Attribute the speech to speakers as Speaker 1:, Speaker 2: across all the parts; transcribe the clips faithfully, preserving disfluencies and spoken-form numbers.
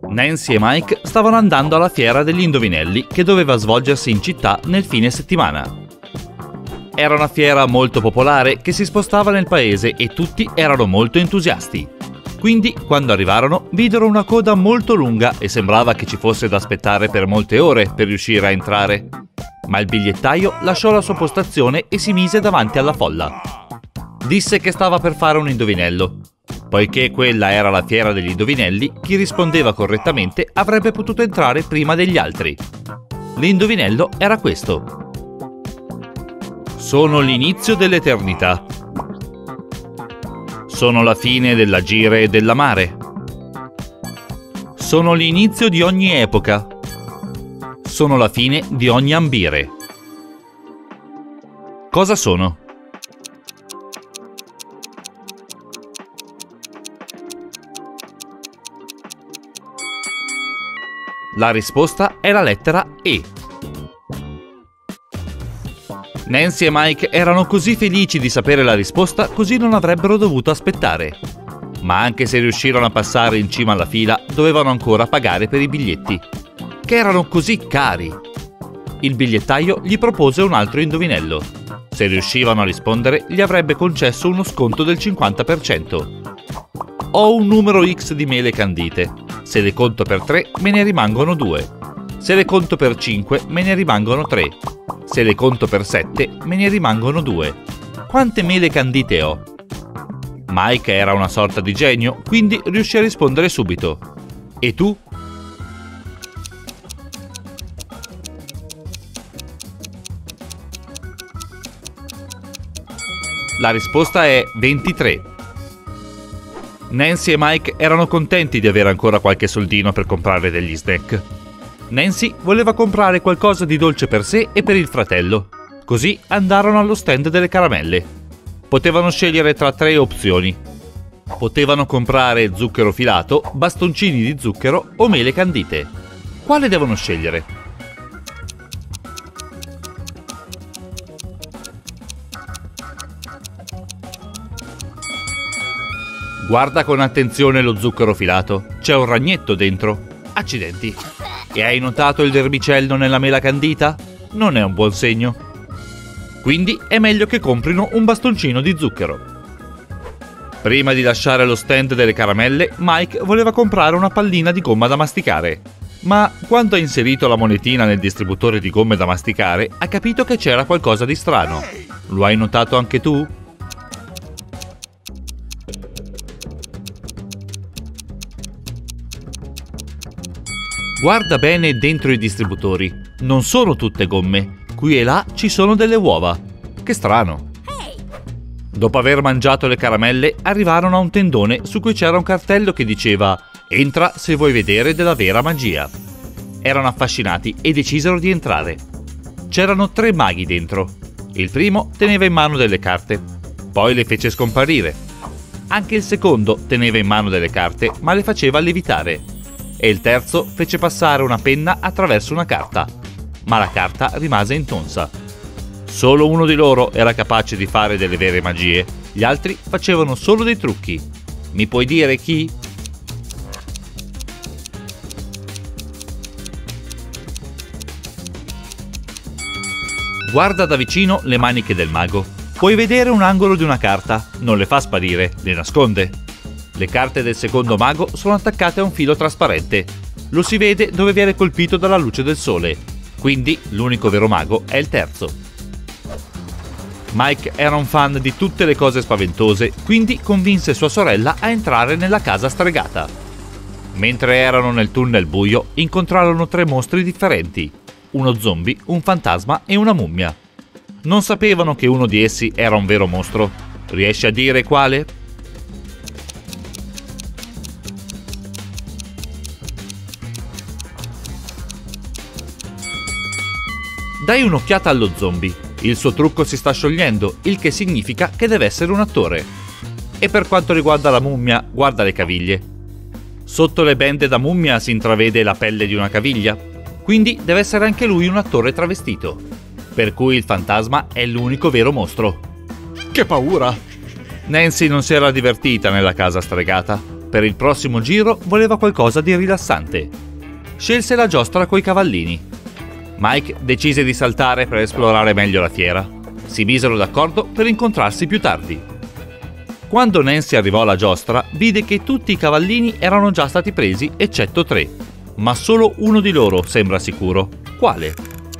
Speaker 1: Nancy e Mike stavano andando alla fiera degli indovinelli che doveva svolgersi in città nel fine settimana. Era una fiera molto popolare che si spostava nel paese e tutti erano molto entusiasti. Quindi, quando arrivarono, videro una coda molto lunga e sembrava che ci fosse da aspettare per molte ore per riuscire a entrare. Ma il bigliettaio lasciò la sua postazione e si mise davanti alla folla. Disse che stava per fare un indovinello. Poiché quella era la fiera degli indovinelli, chi rispondeva correttamente avrebbe potuto entrare prima degli altri. L'indovinello era questo. Sono l'inizio dell'eternità. Sono la fine dell'agire e dell'amare. Sono l'inizio di ogni epoca. Sono la fine di ogni ambire. Cosa sono? La risposta è la lettera E. Nancy e Mike erano così felici di sapere la risposta, così non avrebbero dovuto aspettare. Ma anche se riuscirono a passare in cima alla fila, dovevano ancora pagare per i biglietti, che erano così cari. Il bigliettaio gli propose un altro indovinello. Se riuscivano a rispondere, gli avrebbe concesso uno sconto del cinquanta per cento. Ho un numero X di mele candite. Se le conto per tre, me ne rimangono due. Se le conto per cinque, me ne rimangono tre. Se le conto per sette, me ne rimangono due. Quante mele candite ho? Mike era una sorta di genio, quindi riuscì a rispondere subito. E tu? La risposta è ventitré. Nancy e Mike erano contenti di avere ancora qualche soldino per comprare degli snack. Nancy voleva comprare qualcosa di dolce per sé e per il fratello. Così andarono allo stand delle caramelle. Potevano scegliere tra tre opzioni. Potevano comprare zucchero filato, bastoncini di zucchero o mele candite. Quale devono scegliere? Guarda con attenzione lo zucchero filato. C'è un ragnetto dentro. Accidenti. E hai notato il vermicello nella mela candita? Non è un buon segno. Quindi è meglio che comprino un bastoncino di zucchero. Prima di lasciare lo stand delle caramelle, Mike voleva comprare una pallina di gomma da masticare. Ma quando ha inserito la monetina nel distributore di gomme da masticare, ha capito che c'era qualcosa di strano. Lo hai notato anche tu? Guarda bene dentro i distributori. Non sono tutte gomme. Qui e là ci sono delle uova. Che strano. Dopo aver mangiato le caramelle, arrivarono a un tendone su cui c'era un cartello che diceva «Entra se vuoi vedere della vera magia». Erano affascinati e decisero di entrare. C'erano tre maghi dentro. Il primo teneva in mano delle carte. Poi le fece scomparire. Anche il secondo teneva in mano delle carte, ma le faceva lievitare. E il terzo fece passare una penna attraverso una carta, ma la carta rimase intonsa. Solo uno di loro era capace di fare delle vere magie, gli altri facevano solo dei trucchi. Mi puoi dire chi? Guarda da vicino le maniche del mago. Puoi vedere un angolo di una carta, non le fa sparire, le nasconde. Le carte del secondo mago sono attaccate a un filo trasparente. Lo si vede dove viene colpito dalla luce del sole. Quindi l'unico vero mago è il terzo. Mike era un fan di tutte le cose spaventose, quindi convinse sua sorella a entrare nella casa stregata. Mentre erano nel tunnel buio, incontrarono tre mostri differenti. Uno zombie, un fantasma e una mummia. Non sapevano che uno di essi era un vero mostro. Riesci a dire quale? Dai un'occhiata allo zombie. Il suo trucco si sta sciogliendo, il che significa che deve essere un attore. E per quanto riguarda la mummia, guarda le caviglie. Sotto le bende da mummia si intravede la pelle di una caviglia, quindi deve essere anche lui un attore travestito. Per cui il fantasma è l'unico vero mostro. Che paura! Nancy non si era divertita nella casa stregata. Per il prossimo giro voleva qualcosa di rilassante. Scelse la giostra coi cavallini. Mike decise di saltare per esplorare meglio la fiera. Si misero d'accordo per incontrarsi più tardi. Quando Nancy arrivò alla giostra, vide che tutti i cavallini erano già stati presi eccetto tre. Ma solo uno di loro sembra sicuro. Quale?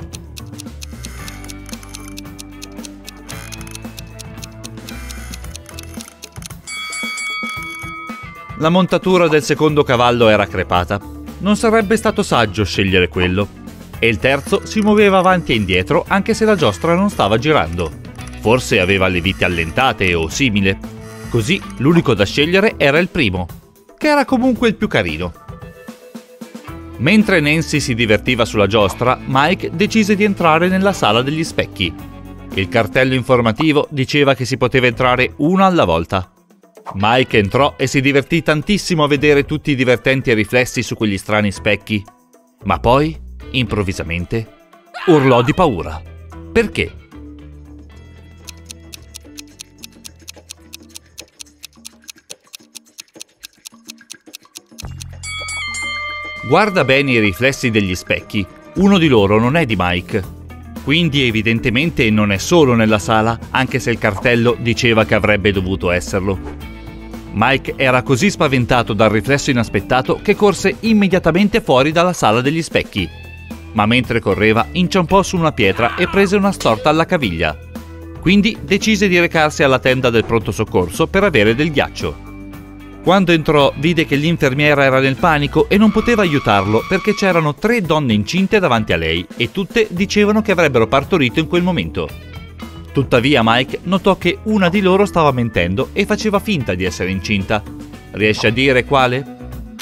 Speaker 1: La montatura del secondo cavallo era crepata. Non sarebbe stato saggio scegliere quello. E il terzo si muoveva avanti e indietro anche se la giostra non stava girando. Forse aveva le viti allentate o simile. Così l'unico da scegliere era il primo, che era comunque il più carino. Mentre Nancy si divertiva sulla giostra, Mike decise di entrare nella sala degli specchi. Il cartello informativo diceva che si poteva entrare uno alla volta. Mike entrò e si divertì tantissimo a vedere tutti i divertenti riflessi su quegli strani specchi. Ma poi, improvvisamente, urlò di paura. Perché? Guarda bene i riflessi degli specchi. Uno di loro non è di Mike. Quindi evidentemente non è solo nella sala, anche se il cartello diceva che avrebbe dovuto esserlo. Mike era così spaventato dal riflesso inaspettato che corse immediatamente fuori dalla sala degli specchi. Ma mentre correva inciampò su una pietra e prese una storta alla caviglia. Quindi decise di recarsi alla tenda del pronto soccorso per avere del ghiaccio. Quando entrò vide che l'infermiera era nel panico e non poteva aiutarlo perché c'erano tre donne incinte davanti a lei e tutte dicevano che avrebbero partorito in quel momento. Tuttavia Mike notò che una di loro stava mentendo e faceva finta di essere incinta. Riesce a dire quale?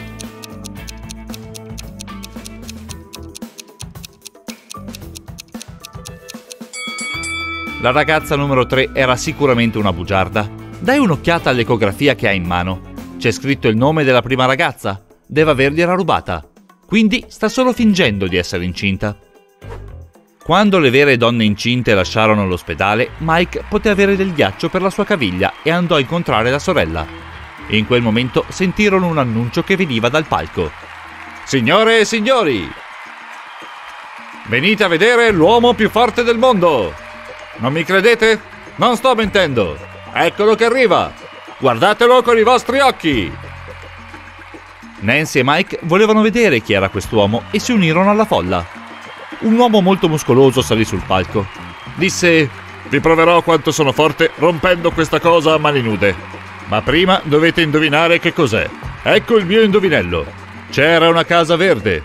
Speaker 1: La ragazza numero tre era sicuramente una bugiarda. Dai un'occhiata all'ecografia che ha in mano. C'è scritto il nome della prima ragazza. Deve avergliela rubata. Quindi sta solo fingendo di essere incinta. Quando le vere donne incinte lasciarono l'ospedale, Mike poté avere del ghiaccio per la sua caviglia e andò a incontrare la sorella. In quel momento sentirono un annuncio che veniva dal palco. Signore e signori! Venite a vedere l'uomo più forte del mondo! Non mi credete? Non sto mentendo! Eccolo che arriva! Guardatelo con i vostri occhi! Nancy e Mike volevano vedere chi era quest'uomo e si unirono alla folla. Un uomo molto muscoloso salì sul palco. Disse: vi proverò quanto sono forte rompendo questa cosa a mani nude. Ma prima dovete indovinare che cos'è. Ecco il mio indovinello. C'era una casa verde.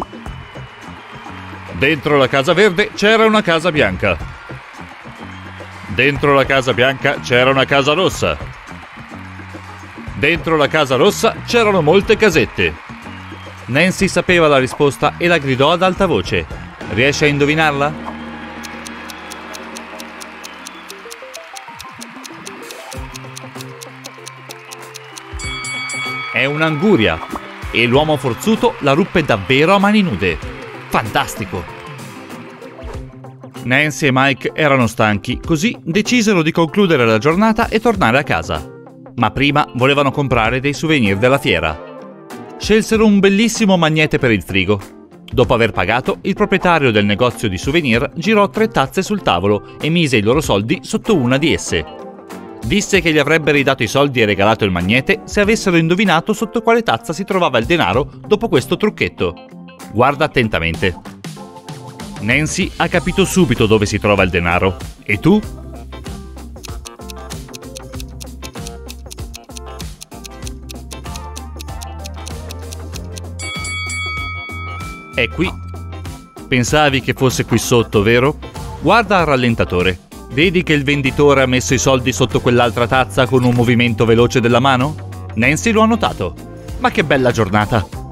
Speaker 1: Dentro la casa verde c'era una casa bianca. Dentro la casa bianca c'era una casa rossa. Dentro la casa rossa c'erano molte casette. Nancy sapeva la risposta e la gridò ad alta voce. Riesce a indovinarla? È un'anguria e l'uomo forzuto la ruppe davvero a mani nude. Fantastico! Nancy e Mike erano stanchi, così decisero di concludere la giornata e tornare a casa. Ma prima volevano comprare dei souvenir della fiera. Scelsero un bellissimo magnete per il frigo. Dopo aver pagato, il proprietario del negozio di souvenir girò tre tazze sul tavolo e mise i loro soldi sotto una di esse. Disse che gli avrebbe ridato i soldi e regalato il magnete se avessero indovinato sotto quale tazza si trovava il denaro dopo questo trucchetto. Guarda attentamente. Nancy ha capito subito dove si trova il denaro. E tu? È qui. Pensavi che fosse qui sotto, vero? Guarda al rallentatore. Vedi che il venditore ha messo i soldi sotto quell'altra tazza con un movimento veloce della mano? Nancy lo ha notato. Ma che bella giornata!